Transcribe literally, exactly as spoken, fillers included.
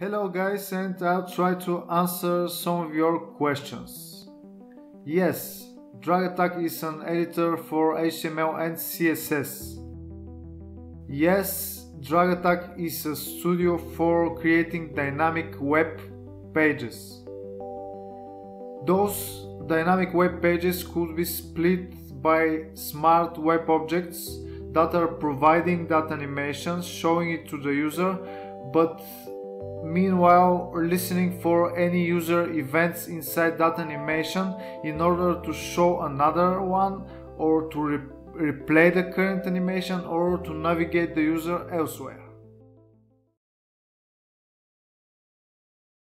Hello guys, and I'll try to answer some of your questions. Yes, Dragatag is an editor for H T M L and C S S. Yes, Dragatag is a studio for creating dynamic web pages. Those dynamic web pages could be split by smart web objects that are providing that animation, showing it to the user, but meanwhile listening for any user events inside that animation in order to show another one, or to re replay the current animation, or to navigate the user elsewhere.